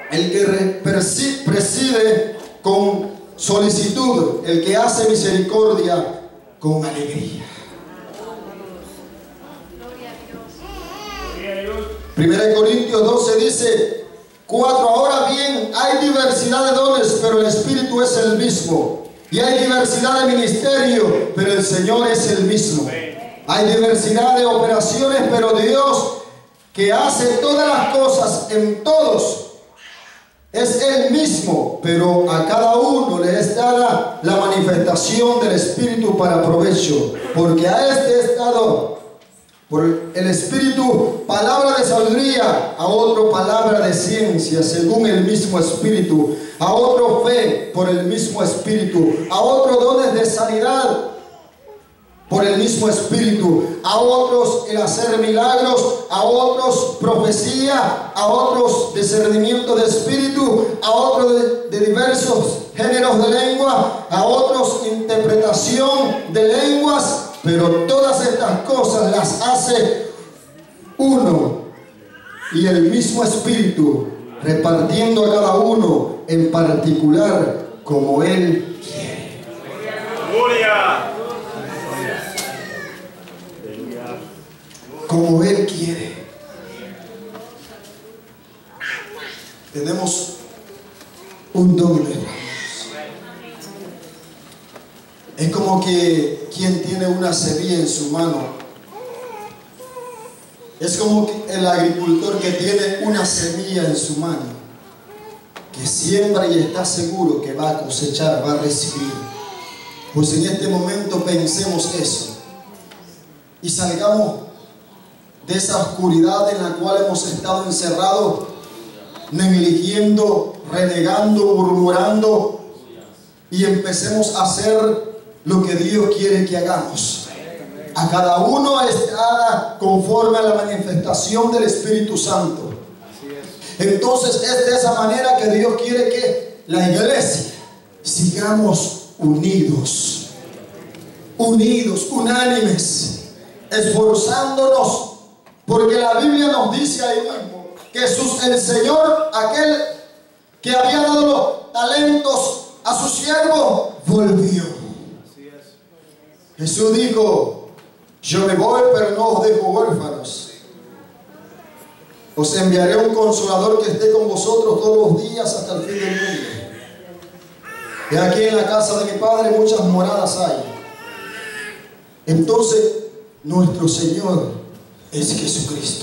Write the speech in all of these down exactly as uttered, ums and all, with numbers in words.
el que preside con solicitud, el que hace misericordia con alegría. Primera de Corintios doce dice cuatro, ahora bien, hay diversidad de dones, pero el Espíritu es el mismo. Y hay diversidad de ministerio, pero el Señor es el mismo. Hay diversidad de operaciones, pero Dios, que hace todas las cosas en todos, es el mismo, pero a cada uno le es dada la manifestación del Espíritu para provecho, porque a este es dado por el Espíritu palabra de sabiduría, a otro palabra de ciencia según el mismo Espíritu, a otro fe por el mismo Espíritu, a otro dones de sanidad por el mismo Espíritu, a otros el hacer milagros, a otros profecía, a otros discernimiento de espíritu, a otros de, de diversos géneros de lengua, a otros interpretación de lenguas, pero todas estas cosas las hace uno y el mismo Espíritu, repartiendo a cada uno en particular como Él quiere. ¡Gloria! Como Él quiere. Tenemos un don de Dios. Es como que quien tiene una semilla en su mano. Es como que el agricultor que tiene una semilla en su mano, que siembra y está seguro que va a cosechar, va a recibir. Pues en este momento pensemos eso y salgamos de esa oscuridad en la cual hemos estado encerrados, negligiendo, renegando, murmurando, y empecemos a hacer lo que Dios quiere que hagamos. A cada uno está conforme a la manifestación del Espíritu Santo. Entonces es de esa manera que Dios quiere que la iglesia sigamos unidos, unidos, unánimes, esforzándonos. Porque la Biblia nos dice ahí mismo que Jesús, el Señor, aquel que había dado los talentos a su siervo, volvió. Así es. Jesús dijo, yo me voy, pero no os dejo huérfanos. Os enviaré un consolador que esté con vosotros todos los días hasta el fin del mundo. Y aquí en la casa de mi Padre muchas moradas hay. Entonces, nuestro Señor es Jesucristo.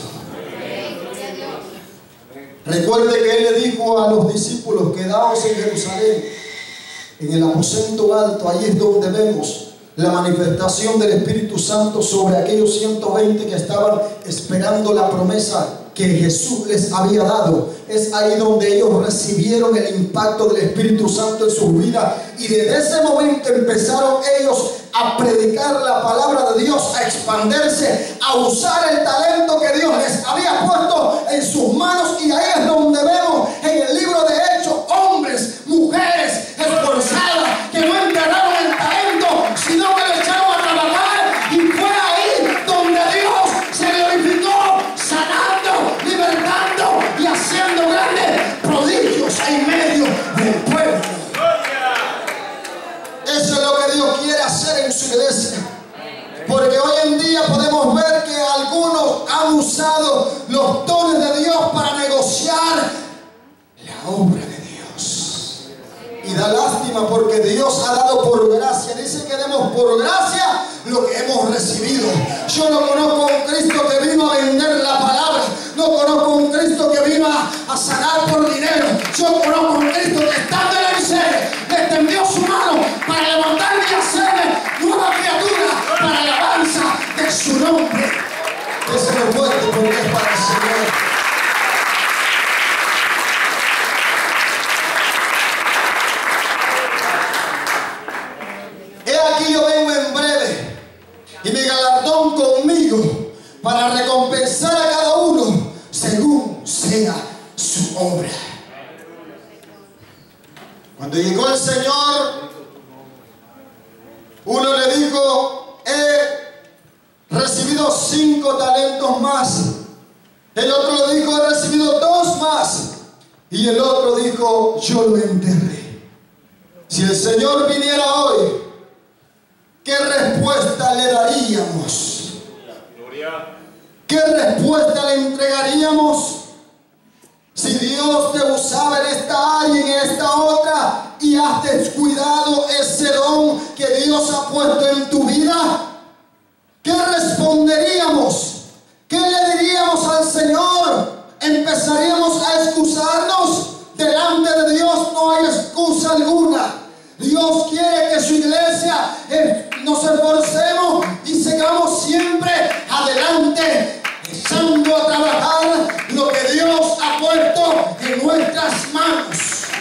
Recuerde que Él le dijo a los discípulos, quedaos en Jerusalén, en el aposento alto. Ahí es donde vemos la manifestación del Espíritu Santo sobre aquellos ciento veinte que estaban esperando la promesa que Jesús les había dado. Es ahí donde ellos recibieron el impacto del Espíritu Santo en sus vidas, y desde ese momento empezaron ellos a predicar la palabra de Dios, a expandirse, a usar el talento que Dios les había puesto en sus manos. Y ahí es donde vemos en el libro de Hechos hombres, mujeres esforzadas que no enterraron el talento, sino que lo echaron a trabajar, y fue ahí donde Dios se glorificó, sanando, libertando y haciendo grandes prodigios en medio del pueblo. Eso es lo que Dios quiere hacer en su iglesia. Porque hoy en día podemos ver que algunos han usado los dones de Dios para negociar la obra de Dios. Y da lástima, porque Dios ha dado por gracia. Dice que demos por gracia lo que hemos recibido. Yo no conozco a un Cristo que vino a vender la palabra. No conozco a un Cristo que vino a, a sanar por dinero. Yo conozco a un Cristo que, estando en la miseria, le extendió su mano para levantarme y hacerme nueva criatura para la alabanza de su nombre. Ese no es fuerte, porque es para el Señor. He aquí yo vengo en breve, y mi galardón conmigo, para recompensar a cada uno según sea su obra. Cuando llegó el Señor, uno le dijo, he recibido cinco talentos más. El otro le dijo, he recibido dos más. Y el otro dijo, yo lo enterré. Si el Señor viniera hoy, ¿qué respuesta le daríamos? ¿Qué respuesta le entregaríamos? Si Dios te usaba en esta área y en esta otra y has descuidado ese don que Dios ha puesto en tu vida, ¿qué responderíamos? ¿Qué le diríamos al Señor? ¿Empezaríamos a excusarnos? Delante de Dios no hay excusa alguna. Dios quiere que su iglesia eh, nos esforcemos y sigamos siempre adelante, echando a trabajar lo que Dios ha puesto en nuestras manos.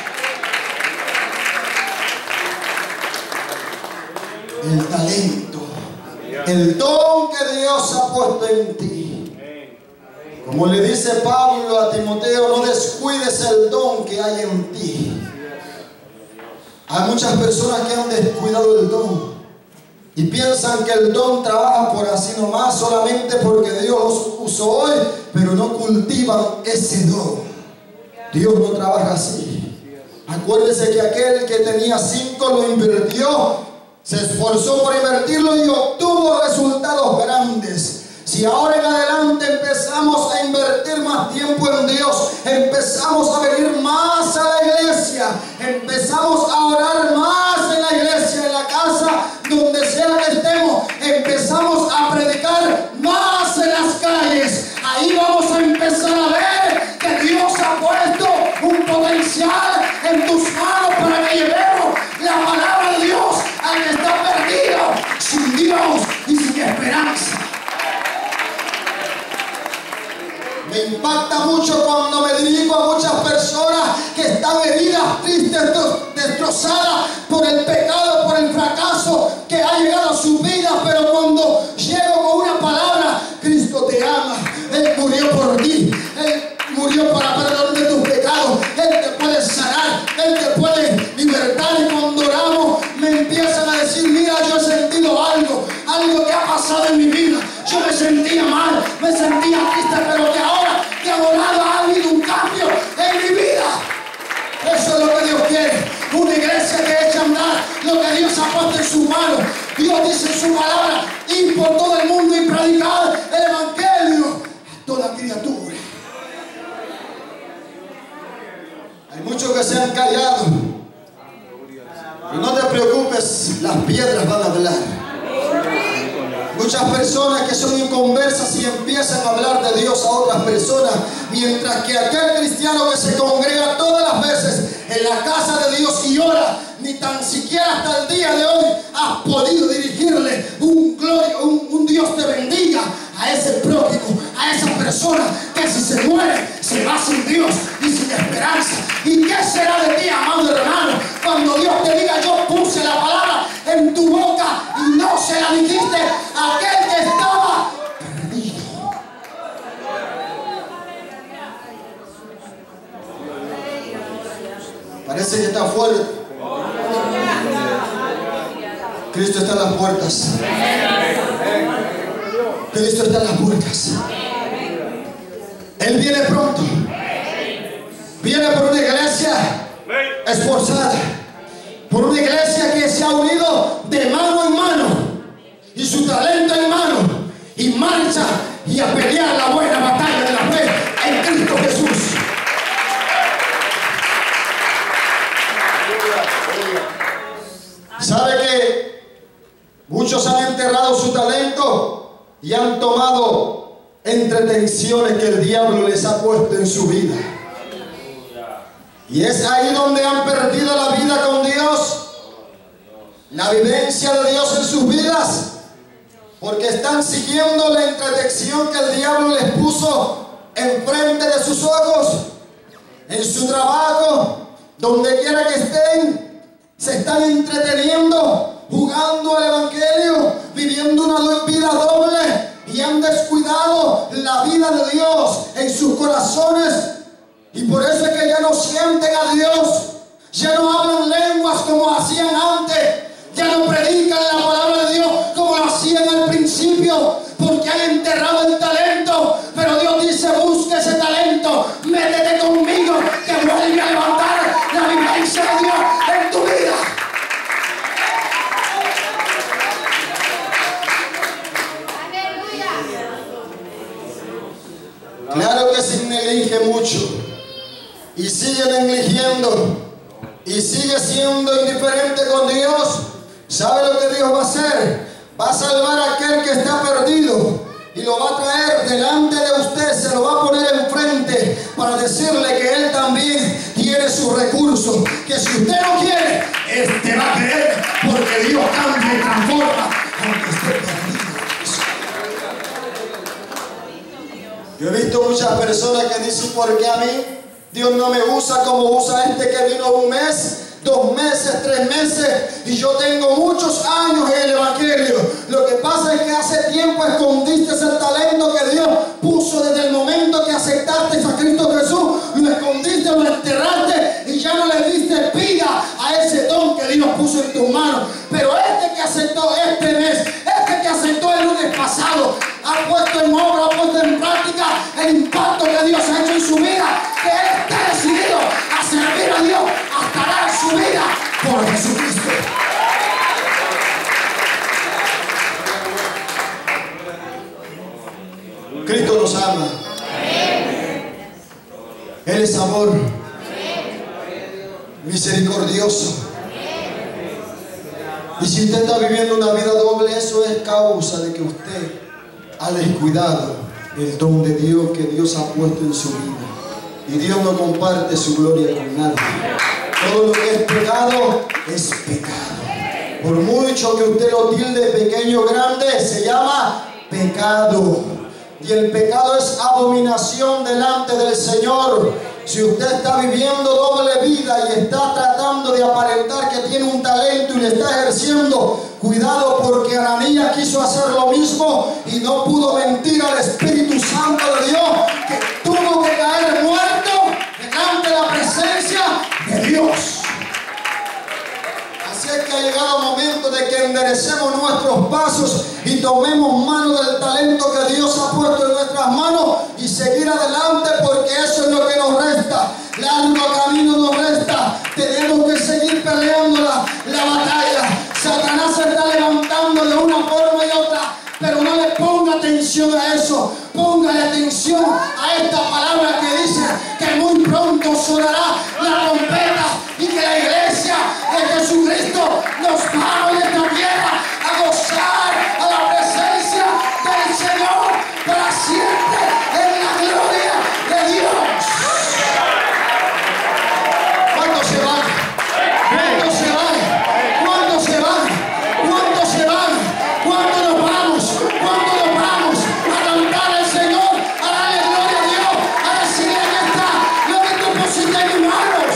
El talento, el don que Dios ha puesto en ti. Como le dice Pablo a Timoteo, no descuides el don que hay en ti. Hay muchas personas que han descuidado el don y piensan que el don trabaja por así nomás, solamente porque Dios los usó hoy, pero no cultivan ese don. Dios no trabaja así. Acuérdese que aquel que tenía cinco lo invirtió, se esforzó por invertirlo y obtuvo resultados grandes. Si ahora en adelante empezamos a invertir más tiempo en Dios, empezamos a venir más a la iglesia, empezamos a orar más en la iglesia, en la casa, donde sea que estemos, empezamos a predicar más en las calles, ahí vamos a empezar a ver que Dios ha puesto un potencial en tus manos para que llevemos la palabra de Dios al que está perdido, sin Dios y sin esperanza. Me impacta mucho cuando me dirijo a muchas personas que están heridas, tristes, destrozadas por el pecado, por el fracaso que ha llegado a su vida, pero cuando llego con una palabra, Cristo te ama, Él murió por ti, Él murió para perdón de tus pecados, Él te puede sanar, Él te puede libertar, y cuando oramos me empiezan a decir, mira, yo he sentido algo, algo que ha pasado en mi vida, yo me sentía mal, me sentía triste, pero que ahora que ha orado ha habido un cambio en mi vida. Eso es lo que Dios quiere, una iglesia que echa a andar lo que Dios ha puesto en sus manos. Dios dice en su palabra, ir por todo el mundo y predicar el evangelio a toda criatura. Hay muchos que se han callado, y no te preocupes, las piedras van a hablar. Muchas personas que son inconversas y empiezan a hablar de Dios a otras personas, mientras que aquel cristiano que se congrega todas las veces en la casa de Dios y ora, ni tan siquiera hasta el día de hoy has podido dirigirle un gloria, un, un Dios te bendiga a ese prójimo, a esa persona que si se muere se va sin Dios y sin esperanza. ¿Y qué será de ti, amado hermano, cuando Dios te diga, yo puse la palabra en tu boca y no se la dijiste a aquel que estaba perdido? Parece que está fuerte. Cristo está en las puertas. Cristo está en las puertas. Él viene pronto. Viene por una iglesia esforzada, por una iglesia que se ha unido de mano en mano y su talento en mano, y marcha y a pelear la buena batalla de la fe en Cristo Jesús. ¿Sabe que muchos han enterrado su talento y han tomado entretenciones que el diablo les ha puesto en su vida? Y es ahí donde han perdido la vida con Dios, la vivencia de Dios en sus vidas, porque están siguiendo la entretención que el diablo les puso enfrente de sus ojos, en su trabajo, donde quiera que estén, se están entreteniendo, jugando al evangelio, viviendo una vida doble, y han descuidado la vida de Dios en sus corazones. Y por eso es que ya no sienten a Dios, ya no hablan lenguas como hacían antes, ya no predican la palabra de Dios como lo hacían al principio, porque han enterrado el talento. Pero Dios dice, busca ese talento, métete conmigo, que vuelve y sigue negligiendo y sigue siendo indiferente con Dios, ¿sabe lo que Dios va a hacer? Va a salvar a aquel que está perdido y lo va a traer delante de usted, se lo va a poner enfrente para decirle que Él también tiene sus recursos, que si usted no quiere, este va a querer, porque Dios cambia y transforma aunque esté perdido. Yo he visto muchas personas que dicen, ¿por qué a mí Dios no me usa como usa este que vino un mes, dos meses, tres meses, y yo tengo muchos años en el Evangelio? Lo que pasa es que hace tiempo escondiste ese talento que Dios puso desde el momento que aceptaste a Cristo Jesús. Lo escondiste, lo enterraste y ya no le diste vida a ese don que Dios puso en tus manos. Pero este que aceptó este mes, este que aceptó el lunes pasado, ha puesto en obra, ha puesto en práctica el impacto que Dios ha hecho en su vida, que Él está decidido a servir a Dios hasta dar su vida por Jesucristo. Cristo nos ama. Él es amor, misericordioso. Y si usted está viviendo una vida doble, eso es causa de que usted ha descuidado el don de Dios que Dios ha puesto en su vida. Y Dios no comparte su gloria con nadie. Todo lo que es pecado es pecado. Por mucho que usted lo tilde pequeño o grande, se llama pecado. Y el pecado es abominación delante del Señor. Si usted está viviendo doble vida y está tratando de aparentar que tiene un talento y le está ejerciendo, cuidado, porque Ananías quiso hacer lo mismo y no pudo mentir al Espíritu Santo de Dios, que tuvo que caer muerto delante de la presencia de Dios. Así es que ha llegado el momento de que enderecemos nuestros pasos y tomemos mano del talento que Dios ha puesto en nuestras manos y seguir adelante, porque eso es lo que nos resta. Largo camino nos resta. Tenemos que seguir peleando la, la batalla. Satanás se está levantando de una forma y otra, pero no le ponga atención a eso. Póngale atención a esta palabra que dice que muy pronto sonará la trompeta y que la iglesia de Jesucristo nos vamos de esta tierra a gozar a la presencia del Señor para siempre en la gloria de Dios. ¿Cuántos se van? ¿Cuántos se van? ¿Cuántos se van? ¿Cuántos se van? ¿Cuántos nos vamos? ¿Cuántos nos vamos a cantar al Señor, a darle gloria a Dios, a decirle que está lo que tú pusiste en mis manos?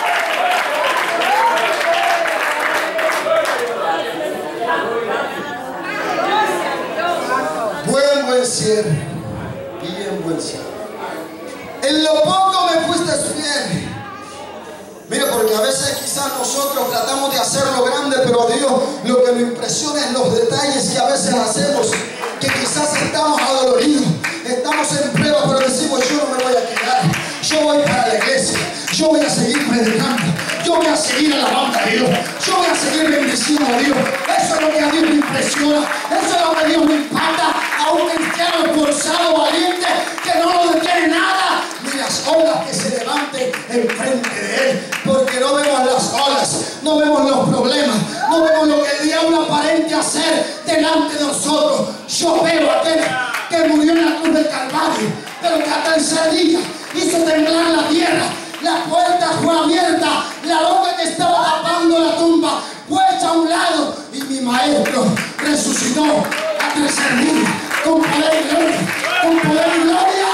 Buen, buen siervo, bien buen siervo. En lo poco me fuiste fiel. Mira, porque a veces quizás nosotros tratamos de hacerlo grande, pero a Dios lo que nos impresiona es los detalles que a veces hacemos, que quizás estamos adoloridos, estamos en prueba, pero decimos, yo no me voy a quedar, yo voy para la iglesia, yo voy a seguir predicando, yo voy a seguir alabando a Dios, yo voy a seguir bendiciendo a Dios. Eso es lo que a Dios me impresiona, eso es lo que a Dios me impacta, a un cristiano esforzado, valiente, que no lo detiene nada, ni las olas que se levanten enfrente de él, porque no vemos las olas, no vemos los problemas, no vemos lo que el diablo aparente hacer delante de nosotros. Yo veo a aquel que murió en la cruz del Calvario, pero que hasta el tercer día hizo temblar la tierra, la puerta fue abierta, la roca que estaba tapando la tumba fue hecha a un lado y mi maestro resucitó al tercer día con poder y gloria, con poder y gloria.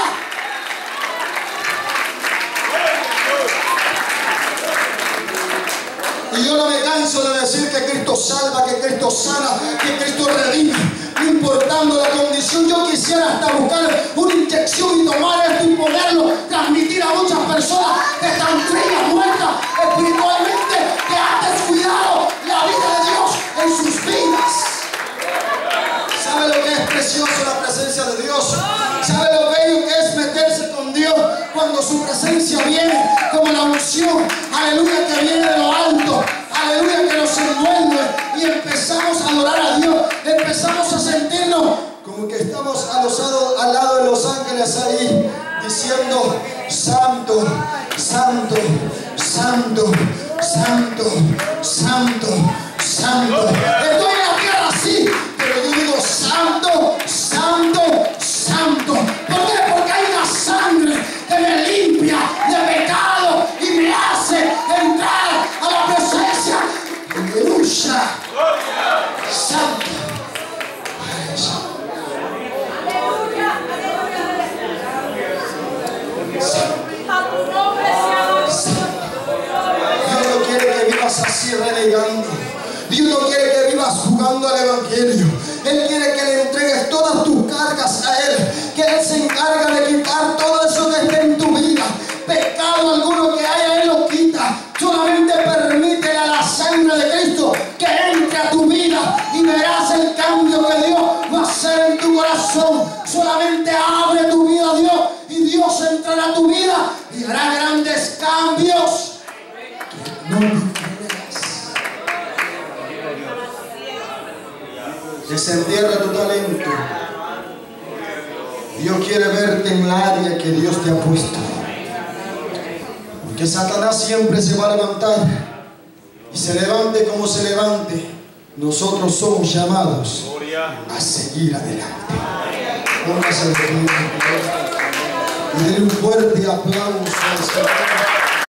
Y yo no me canso de decir que Cristo salva, que Cristo sana, que Cristo redime, no importando la condición. Yo quisiera hasta buscar una inyección y tomar esto y poderlo transmitir a muchas personas que están frías, muertas espiritualmente, que han descuidado la vida de Dios en sus vidas. ¿Sabe lo que es precioso la presencia de Dios? ¿Sabe lo bello que es meterse con Dios cuando su presencia viene como la unción? Aleluya, que viene de lo alto. Aleluya, que nos envuelve y empezamos a adorar a Dios. Empezamos a sentirnos como que estamos al lado, al lado de los ángeles ahí diciendo: Santo, santo, santo, santo, santo, santo. Estoy en la tierra así, pero yo digo santo, santo, santo. ¿Por qué? Porque hay una sangre que me limpia de pecado y me hace entrar a la presencia. Aleluya. Santo. Dios no quiere que vivas así renegando. Dios no quiere que vivas jugando al evangelio. Él quiere que le entregues todas tus cargas a Él, que Él se encarga de quitar todo eso que esté en tu vida. Pecado alguno que haya, Él lo quita. Solamente permítele a la sangre de Cristo que entre a tu vida y verás el cambio que Dios va a hacer en tu corazón. Solamente abre tu vida a Dios y Dios entrará a tu vida y hará grandes cambios que no te creas. Desentierra tu talento. Dios quiere verte en la área que Dios te ha puesto. Porque Satanás siempre se va a levantar. Y se levante como se levante, nosotros somos llamados a seguir adelante. Póngase de pie y denle un fuerte aplauso al Señor.